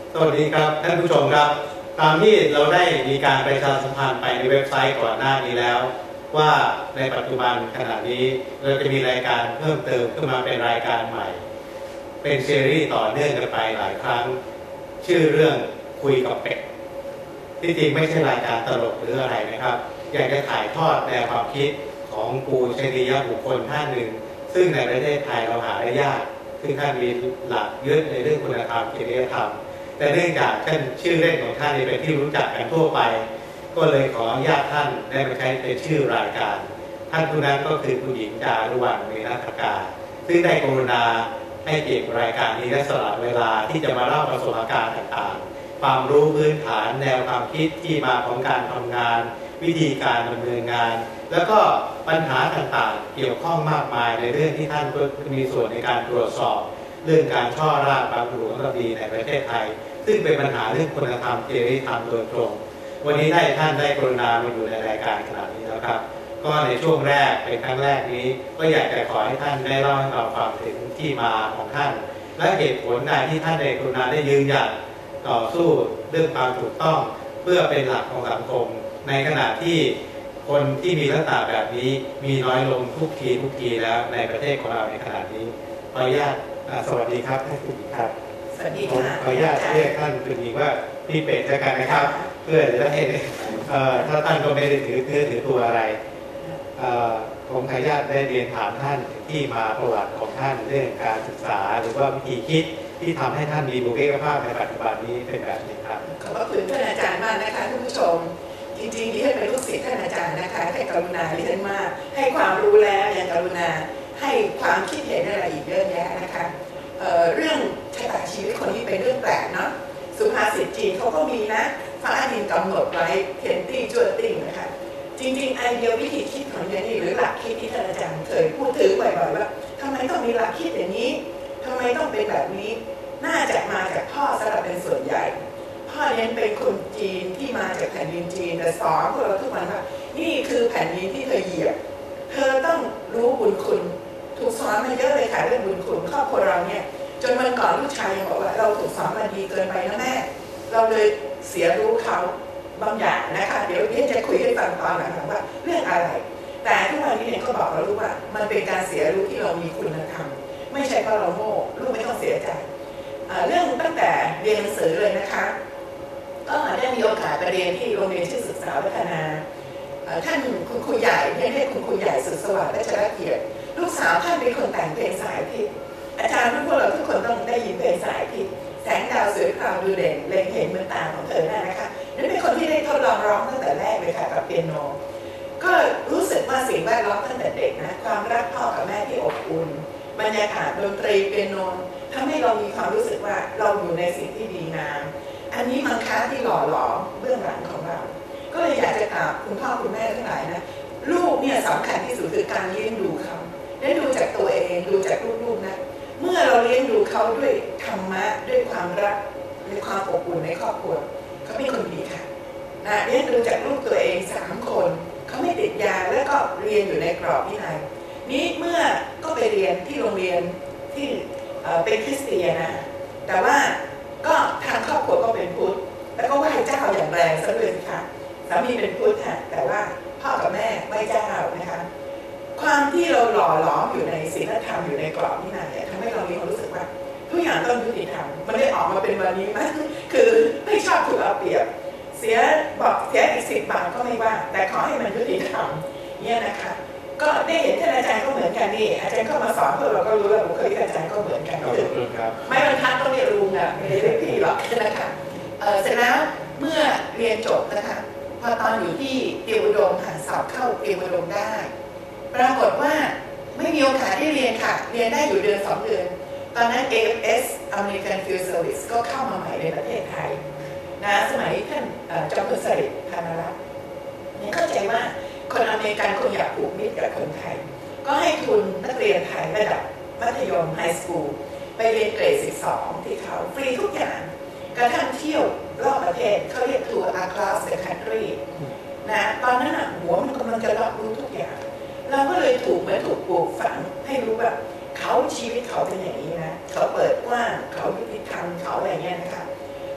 สวัสดีครับท่านผู้ชมครับตามที่เราได้มีการประชาสัมพันธ์ไปในเว็บไซต์ก่อนหน้านี้แล้วว่าในปัจจุบันขณะนี้เราจะมีรายการเพิ่มเติมขึ้นมาเป็นรายการใหม่เป็นซีรีส์ต่อเนื่องกันไปหลายครั้งชื่อเรื่องคุยกับเป็ดที่จริงไม่ใช่รายการตลกหรืออะไรนะครับอยากจะถ่ายทอดแนวความคิดของปูชนียบุคคลท่านหนึ่งซึ่งในประเทศไทยเราหาได้ยากซึ่งท่านมีหลักยึดในเรื่องคุณธรรมจริยธรรมแต่เนื่องจากท่านชื่อเล่นของท่านเป็นที่รู้จักกันทั่วไปก็เลยขออนุญาตท่านได้มาใช้เป็นชื่อรายการท่านผู้นั้นก็คือคุณหญิงจารุวรรณ เมณฑการซึ่งได้กรุณาให้เกียรติรายการนี้และสละเวลาที่จะมาเล่าประสบการณ์ต่างๆความรู้พื้นฐานแนวความคิดที่มาของการทำงานวิธีการดำเนินงานแล้วก็ปัญหาต่างๆเกี่ยวข้องมากมายในเรื่องที่ท่านก็มีส่วนในการตรวจสอบเรื่องการช่อราชบำรุงคดีในประเทศไทยซึ่งเป็นปัญหาเรื่องคุณธรรมจริยธรรมโดยตรงวันนี้ท่านได้กรุณามาอยู่ในรายการขนาดนี้แล้วครับก็ในช่วงแรกเป็นครั้งแรกนี้ก็อยากจะขอให้ท่านได้เล่าให้เราฟังถึงที่มาของท่านและเหตุผลใดที่ท่านได้กรุณาได้ยืนหยัดต่อสู้เรื่องความถูกต้องเพื่อเป็นหลักของสังคมในขณะที่คนที่มีลักษณะแบบนี้มีน้อยลงทุกทีแล้วในประเทศของเราในขณะนี้ขออนุญาตสวัสดีครับท่านคุณหญิงครับสวัสดีค่ะขออนุญาตเรียกท่านคุณหญิงว่าพี่เป็ดแล้วกันนะครับเพื่อจะได้ถ้าท่านก็ไม่ได้ถือตัวอะไรผมขออนุญาตได้เรียนถามท่านที่มาประวัติของท่านเรื่องการศึกษาหรือว่าวิธีคิดที่ทำให้ท่านมีบุคลิกภาพในปัจจุบันนี้เป็นแบบนี้ครับขอบคุณท่านอาจารย์มากนะคะท่านผู้ชมจริงๆดิฉันเป็นลูกศิษย์ท่านอาจารย์นะคะให้กรุณาดิฉันมากให้ความรู้แล้วยังกรุณาให้ความคิดเห็นอะไรอีกเยอะแยะนะคะเรื่องชะตาชีวิตคนนี้เป็นเรื่องแปลกเนาะสุภาษิตจีนเขาก็มีนะฟ้าดินกำหนดไว้เทียนตี้จั่วติ้งนะคะจริงๆไอเดียวิธีคิดของเยนี่หรือหลักคิดที่ท่านอาจารย์เคยพูดถึงบ่อยๆว่าทำไมต้องมีหลักคิดอย่างนี้ทำไมต้องเป็นแบบนี้น่าจะมาจากพ่อสำหรับเป็นส่วนใหญ่พ่อเลี้ยงเป็นคนจีนที่มาจากแผ่นดินจีนแต่สอนพวกเราทุกวันว่านี่คือแผ่นดินที่เธอเหยียบเธอต้องรู้บุญคุณถูกสอนมาเยอะเลยค่ะเรื่องบุญคุณครอบครัวเราเนี่ยจนวันก่อนลูกชายยังบอกว่าเราถูกสอนมาดีเกินไปนะแม่เราเลยเสียรู้เขาบางอย่างนะคะเดี๋ยวพี่จะคุยให้ฟังตอนหลังว่าเรื่องอะไรแต่ทุกวันนี้เนี่ยก็บอกเรารู้ว่ามันเป็นการเสียรู้ที่เรามีคุณธรรมไม่ใช่เพราะเราโง่ลูกไม่ต้องเสียใจเรื่องตั้งแต่เรียนหนังสือเลยนะคะก็ได้มีโอกาสไปเรียนที่โรงเรียนชื่อศึกษาวัฒนาท่านคุณครูใหญ่เรียกคุณครูใหญ่สุดสวัสดิ์และชลเกียรติลูกสาวท่านเป็นคนแต่งเพลงสายพิษอาจารย์พวกเราทุกคนต้องได้ยินเพลงสายพิษแสงดาวสวยคราวดูเด่นเล็งเห็นเหมือนตาของเธอได้นะคะนั่นเป็นคนที่ได้ทดลองร้องตั้งแต่แรกเลยค่ะกับเปียโนก็รู้สึกว่าสิ่งแวดล้อมตั้งแต่เด็กนะความรักพ่อกับแม่ที่อบอุ่นบรรยากาศดนตรีเปียโนทำให้เรามีความรู้สึกว่าเราอยู่ในสิ่งที่ดีงามอันนี้มันค้าที่หล่อหลอมเบื้องหลังของเราก็เลยอยากจะถามคุณพ่อคุณแม่ทั้งหลายนะลูกเนี่ยสำคัญที่สุดคือการเลี้ยงดูเขาได้ดูจากตัวเองดูจากลูกๆนะเมื่อเราเลี้ยงดูเขาด้วยธรรมะด้วยความรักด้วยความอบอุ่นในครอบครัวเขาเป็นคนดีค่ะนะเลี้ยงดูจากลูกตัวเอง3 คนเขาไม่ติดยาแล้วก็เรียนอยู่ในกรอบวินัยนี้เมื่อก็ไปเรียนที่โรงเรียนที่เป็นคริสเตียนนะแต่ว่าก็ทางครอบครัวก็เป็นพุทธแล้วก็ไหว้เจ้าอย่างแรงซะเลยค่ะสามีเป็นพุทธค่ะแต่ว่าพ่อกับแม่ไหว้เจ้านะคะความที่เราหล่อหลอมอยู่ในศีลธรรมอยู่ในกรอบวินัยทำให้เรามีความรู้สึกว่าทุกอย่างต้องยุติธรรมมันได้ออกมาเป็นวันนี้มั้ยคือไม่ชอบถูกเอาเปรียบเสียบอกเสียอีก10 บาทก็ไม่ว่าแต่ขอให้มันยุติธรรมเนี่ยนะคะก็ได้เห็นท่านอาจารย์ก็เหมือนกันนี่อาจารย์ก็มาสอนพวกเราก็รู้แล้วบุคลิกอาจารย์ก็เหมือนกันไม่บรรทัดต้องเรียนรู้นะไม่ได้เรียกพี่หรอกนะคะเสร็จแล้วเมื่อเรียนจบนะคะพอตอนอยู่ที่เตรียมอุดมค่ะสอบเข้าเตรียมอุดมได้ปรากฏว่าไม่มีโอกาสได้เรียนค่ะเรียนได้อยู่เดือน2 เดือนตอนนั้น AFS American Field Service ก็เข้ามาใหม่ในประเทศไทยนะสมัยท่านจอมพลสฤษดิ์ พานารัตน์เนี่ยเข้าใจว่าคนอเมริกันคงอยากผูกมิตรกับคนไทยก็ให้ทุนนักเรียนไทยระดับมัธยมไฮสคูลไปเรียนเกรด12ที่เขาฟรีทุกอย่างกระทั่งเที่ยวรอบประเทศเขาเรียกทัวร์ across the country นะตอนนั้นหัวมันกำลังจะรับรู้ทุกอย่างเราก็เลยถูกปลูกฝังให้รู้ว่าเขาชีวิตเขาเป็นอย่างนี้นะเขาเปิดกว้างเขายุติธรรมเขาอะไรเงี้ยนะคะ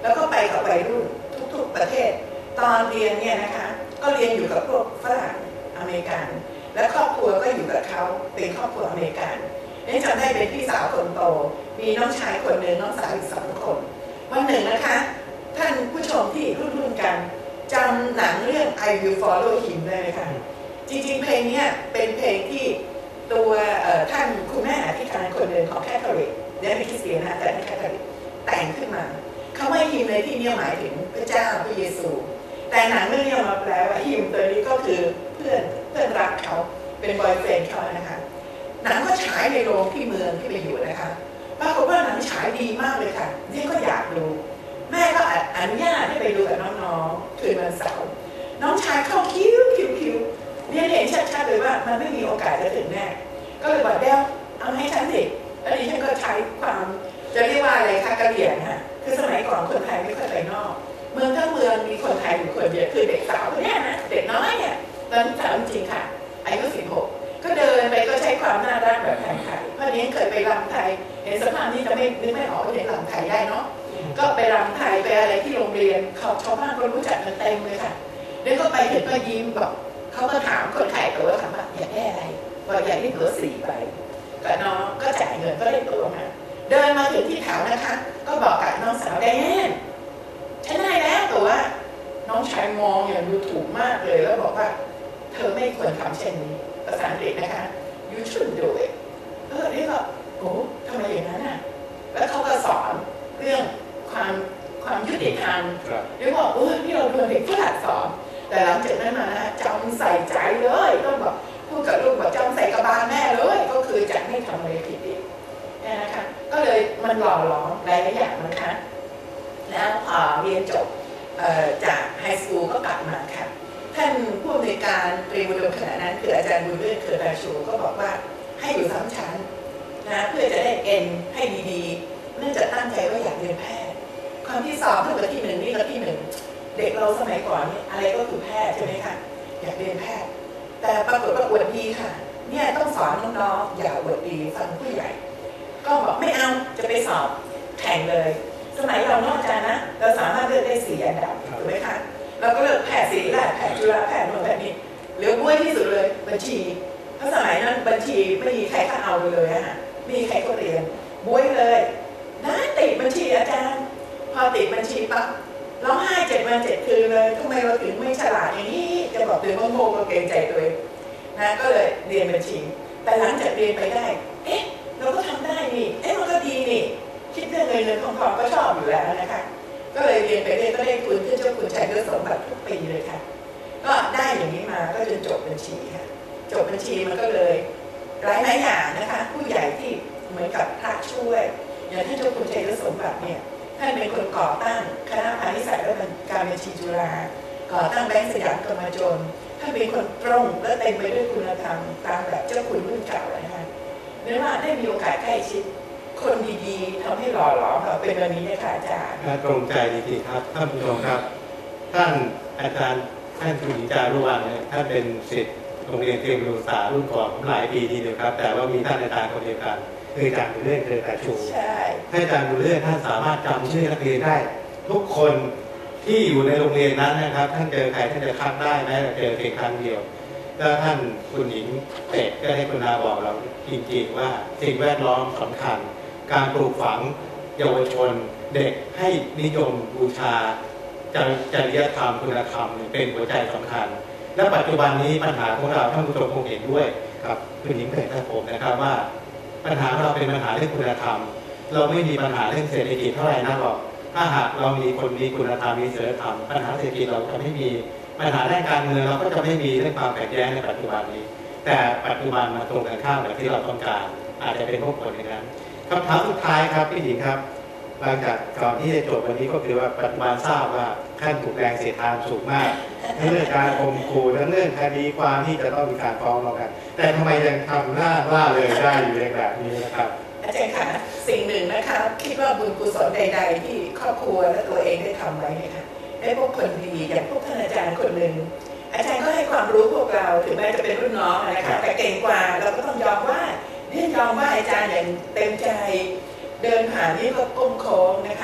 แล้วก็ไปกับวัยรุ่นทุกๆประเทศตอนเรียนเนี่ยนะคะก็เรียนอยู่กับพวกฝรั่งอเมริกันและครอบครัวก็อยู่กับเขาเป็นครอบครัวอเมริกันนี่จำได้เป็นพี่สาวคนโตมีน้องชายคนหนึ่งน้องสาวอีก2 คนวันหนึ่งนะคะท่านผู้ชมที่รุ่นกันจำหนังเรื่อง I Will Follow Him ได้ไหมคะจริงๆเพลงนี้เป็นเพลงที่ตัวท่านคุณแม่อธิการคนหนึ่งของแคทอลิกเนี่ยเป็นคริสเตียนนะแต่ไม่แคทอลิกแต่งขึ้นมาเขาไม่ฮิมในที่นี้หมายถึงพระเจ้าพระเยซูแต่หนังเรื่องนี้มาแปลว่าฮิมตัวนี้ก็คือเพื่อนรักเขาเป็นบอยเฟรนด์เขานะคะหนังก็ฉายในโรงที่เมืองที่ไปอยู่นะคะปรากฏว่าหนังฉายดีมากเลยค่ะนี่ก็อยากดูแม่ก็อนุญาตให้ไปดูกับน้องๆคืนวันเสาร์น้องชายเข้าคิวเนี่ยเห็นชัดๆเลยว่ามันไม่มีโอกาสจะถึงแน่ก็เลยบอกเดี๋ยวเอาให้ฉันสิแล้วดิฉันก็ใช้ความจะเรียกว่าอะไรคะกะเหรี่ยงค่ะคือสมัยก่อนคนไทยไม่ค่อยไปนอกเมืองทั้งเมืองมีคนไทยอยู่คนเดียวคือเด็กสาวคนนี้นะเด็กน้อยเนี่ยตอนสาวจริงค่ะอายุ16ก็เดินไปก็ใช้ความน่ารักแบบไทยๆเพราะนี้เคยไปรำไทยเห็นสภาพนี้จะไม่ออกเห็นรำไทยได้เนาะก็ไปรำไทยไปอะไรที่โรงเรียนชาวบ้านก็รู้จักกันเต็มเลยค่ะเดินก็ไปถึงก็ยิ้มบอกเขาก็ถามคนขายตั๋วถามว่าอยากได้อะไรบอกอยากได้ตั๋ว4 ใบกับน้องก็จ่ายเงินก็ได้ตั๋วมาเดินมาถึงที่แถวนะคะก็บอกกับน้องสาวแดนฉันได้แล้วตั๋วน้องชายมองอย่างดูถูกมากเลยแล้วบอกว่าเธอไม่ควรทำเช่นนี้ภาษาอังกฤษนะคะ you shouldn't do it นี่ก็โอ้ทำไมอย่างนั้นอ่ะแล้วเขาก็สอนเรื่องความยุติธรรมเรียกว่าที่เราโดนเด็กฝรั่งสอนแต่หลังจากนั้นมานะจำใส่ใจเลยต้องบอกพูดกับลูกบอกจำใส่กระบาลแม่เลยก็คือจะไม่ทำอะไรผิดอีกนี่นะคะก็เลยมันหล่อหลอมหลายอย่างนะคะแล้วพอเรียนจบจากไฮสคูลก็กลับมาค่ะท่านผู้อำนวยการตรีอุดมขณะนั้นคืออาจารย์บุญเลื่อนเครือราชูก็บอกว่าให้อยู่3 ชั้นนะเพื่อจะได้เอ็นให้ดีๆเนื่องจากตั้งใจว่าอยากเรียนแพทย์ความที่สอบเท่ากับที่1นี่ก็ที่1เด็กเราสมัยก่อนนี่อะไรก็คือแพทย์ใช่ไหมคะอยากเรียนแพทย์แต่ปรากฏว่าอวดดีค่ะเนี่ยต้องสอนน้องๆอย่าอวดดีฟังผู้ใหญ่ก็บอกไม่เอาจะไปสอบแข่งเลยสมัยเรานอกจากนะเราสามารถเลือกได้4 อันดับถูกไหมคะเราก็เลือกแพทย์ศิริราชแพทย์จุฬาแพทย์โน่นแพทย์นี่เหลือบ้วยที่สุดเลยบัญชีเพราะสมัยนั้นบัญชีไม่มีใครก็เอาเลยอะค่ะไม่มีใครก็เรียนบ้วยเลยนะติดบัญชีอาจารย์พอติดบัญชีปั๊บร้องไห้7 วัน 7 คืนเลยทำไมเราถึงไม่ฉลาดอย่างนี้จะบอกตัวโง่ก็เกรงใจตัวเองนะก็เลยเรียนบัญชีแต่หลังจากเรียนไปได้เราก็ทำได้นี่มันก็ดีนี่คิดเรื่องเงินทองก็ชอบอยู่แล้วนะคะก็เลยเรียนไปเรื่อยก็ได้ทุนขึ้นเจ้าคุณชัยยศสมบัติทุกปีเลยค่ะก็ได้อย่างนี้มาก็จนจบบัญชีค่ะจบบัญชีมันก็เลยหลายอย่างนะคะผู้ใหญ่ที่เหมือนกับพระช่วยอย่างท่านเจ้าคุณชัยยศสมบัติเนี่ยท่านเป็นคนก่อตั้งคณะพาณิชย์และการบัญชีจุฬาก่อตั้งแบงก์สยามกมลชนท่านเป็นคนตรงและเต็มไปด้วยคุณธรรมตามแบบเจ้าคุณรุ่นเก่านะคะเนื่องว่าได้มีโอกาสใกล้ชิดคนดีๆทำให้หล่อหลอมเราเป็นแบบนี้นะคะอาจารย์ตรงใจจริงๆครับท่านผู้ชมครับท่านอาจารย์ท่านคุณหญิงจารุวรรณท่านเป็นศิษย์โรงเรียนเตรียมศึกษารุ่นก่อนหลายปีทีเดียวครับแต่ว่ามีท่านอาจารย์คนเดียวกันคืออาจารย์บุญเลื่อนเครือราชูท่านอาจารย์บุญเลื่อนท่านสามารถจำชื่อนักเรียนได้ทุกคนที่อยู่ในโรงเรียนนั้นนะครับท่านเจอใครท่านจะคัดได้แม้แต่เจอเพียงครั้งเดียวแล้วท่านคุณหญิงเป็ดก็ให้คุณอาบอกเราจริงๆว่าสิ่งแวดล้อมสำคัญการปลูกฝังเยาวชนเด็กให้นิยมบูชาจริยธรรมคุณธรรมเป็นหัวใจสำคัญและปัจจุบันนี้ปัญหาของเราท่านผู้ชมคงเห็นด้วยครับคุณหญิงเป็ดและผมนะครับว่าปัญหาของเราเป็นปัญหาเรื่องคุณธรรมเราไม่มีปัญหาเรื่องเศรษฐกิจเท่าไหร่นักหรอกถ้าหากเรามีคนมีคุณธรรมมีศีลธรรมปัญหาเศรษฐกิจเราจะไม่มีปัญหาด้านการเมืองเราก็จะไม่มีเรื่องความขัดแย้งในปัจจุบันนี้แต่ปัจจุบันมาตรงกันข้ามกับที่เราต้องการอาจจะเป็นพวกคนอย่างนั้นคำถามสุดท้ายครับพี่หญิงครับหลังจากก่อนที่จะจบวันนี้ก็คือว่าปัจจุบันทราบว่าท่านถูกแรงเสียดทานสูงมากทั้งเรื่องการข่มขู่ทั้งเรื่องคดีความที่จะต้องมีการฟ้องเรากันแต่ทำไมยังทำหน้าว่าเลยได้อยู่ในแบบนี้นะครับอาจารย์คะสิ่งหนึ่งนะคะคิดว่าบุญกุศลใดๆที่ครอบครัวและตัวเองได้ทำไว้เนี่ยค่ะได้พวกคนดีอย่างพวกท่านอาจารย์คนหนึ่งอาจารย์ก็ให้ความรู้พวกเราถึงแม้จะเป็นรุ่นน้องนะคะแต่เก่งกว่าเราก็ต้องยอมว่าเรียนยอมว่าอาจารย์อย่างเต็มใจเดินผ่านนี่ก็ก้มโค้งนะคะ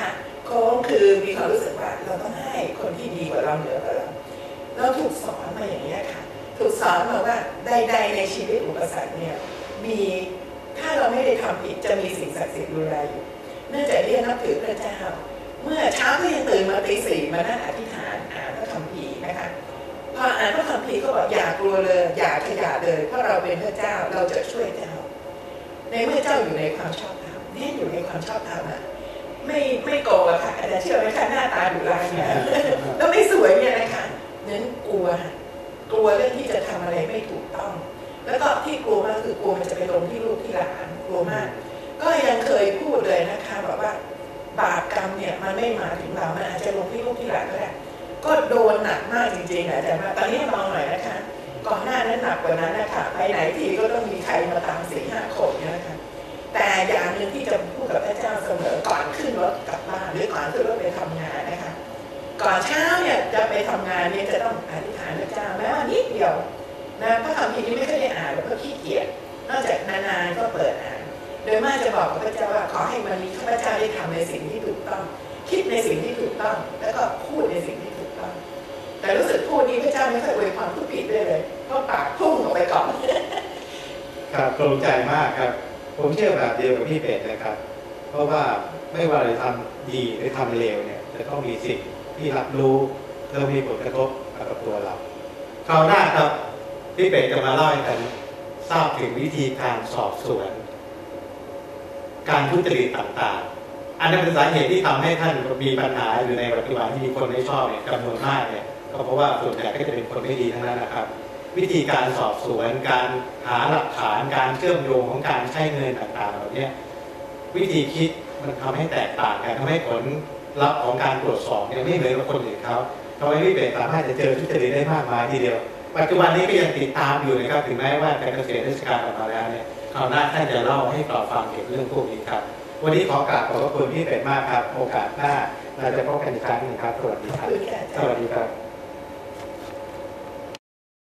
ก็คือมีความรู้สึกว่าเราต้องให้คนที่ดีกว่าเราเหนือกว่าเราถูกสอนมาอย่างนี้ค่ะถูกสอนมาว่าใดๆในชีวิตอุปสรรคเนี่ยมีถ้าเราไม่ได้ทำผิดจะมีสิ่งศักดิ์สิทธิ์ดูแลอยู่เนื่องจากเรียนนับถือพระเจ้าเมื่อเช้าก็ยังตื่นมาตี 4มานั่งอธิษฐานอ่านพระคัมภีร์นะคะพออ่านพระคัมภีร์ก็บอกอย่ากลัวเลยอย่าขยาดเลยเพราะเราเป็นพระเจ้าเราจะช่วยเจ้าในเมื่อเจ้าอยู่ในความชอบธรรมเนี่ยอยู่ในความชอบธรรมอ่ะไม่โกงอะค่ะอาจจะเชื่อไหมคะหน้าตาดุร้ายเนี่ยแล้วไม่สวยเนี่ยนะคะนั้นกลัวเรื่องที่จะทำอะไรไม่ถูกต้องแล้วก็ที่กลัวมากคือกลัวมันจะไปลงที่ลูกที่หลานกลัวมากก็ยังเคยพูดเลยนะคะบอกว่าบาปกรรมเนี่ยมันไม่มาถึงเรามันอาจจะลงที่ลูกที่หลานก็ได้ก็โดนหนักมากจริงๆอาจารย์ว่าตอนนี้มองหน่อยนะคะก่อนหน้านั้นหนักกว่านั้นนะคะไปไหนทีก็ต้องมีใครมาตาม4-5 คนเนี่ยนะคะแต่อย่างหนึ่งที่จะพูดกับพระเจ้าเสมอก่อนขึ้นรถกลับบ้านหรือก่อนขึ้นรถไปทำงานนะคะก่อนเช้าเนี่ยจะไปทำงานเนี่ยจะต้องอธิษฐานพระเจ้าแม้ว่านิดเดียวนะพระคัมภีร์นี้ไม่เคยได้อ่านเพราะขี้เกียจนอกจากนานๆก็เปิดอ่านโดยมากจะบอกกับพระเจ้าว่าขอให้วันนี้ข้าพเจ้าได้ทำในสิ่งที่ถูกต้องคิดในสิ่งที่ถูกต้องแล้วก็พูดในสิ่งที่ถูกต้องแต่รู้สึกพูดนี้พระเจ้าไม่เคยอวยความพูดผิดเลยเพราะปากพุ่งออกไปก่อนครับตรงใจมากครับผมเชื่อแบบเดียวกับพี่เป็ดนะครับเพราะว่าไม่ว่าเราทำดีหรือทำเลวเนี่ยจะต้องมีสิ่งที่รับรู้แล้วมีผลกระทบกับตัวเราคราวหน้าครับพี่เป็ดจะมาเล่าให้กันทราบถึงวิธีการสอบสวนการทุจริตต่างๆอันนั้นเป็นสาเหตุที่ทำให้ท่านมีปัญหาอยู่ในปัจจุบันที่มีคนไม่ชอบเนี่ยจำนวนมากเนี่ยก็เพราะว่าส่วนใหญ่ก็จะเป็นคนไม่ดีทั้งนั้นนะครับวิธีการสอบสวนการหาหลักฐานการเชื่อมโยงของการใช้เงินต่างๆเหล่านี้วิธีคิดมันทำให้แตกต่างกันทำให้ผลลัพธ์ของการตรวจสอบเนี่ยไม่เหมือนกับคนอื่นเขาทำให้พี่เป็ดสามารถจะเจอทุจริตได้มากมายทีเดียวปัจจุบันนี้ก็ยังติดตามอยู่นะครับถึงแม้ว่าการเกษียณราชการออกมาแล้วเนี่ยคราวหน้าท่านจะเล่าให้เราฟังเกี่ยวกับเรื่องพวกนี้ครับวันนี้ขอกราบขอบพระคุณพี่เป็ดมากครับโอกาสหน้าเราจะพบกันอีกครั้งหนึ่งครับสวัสดีครับสวัสดีครับ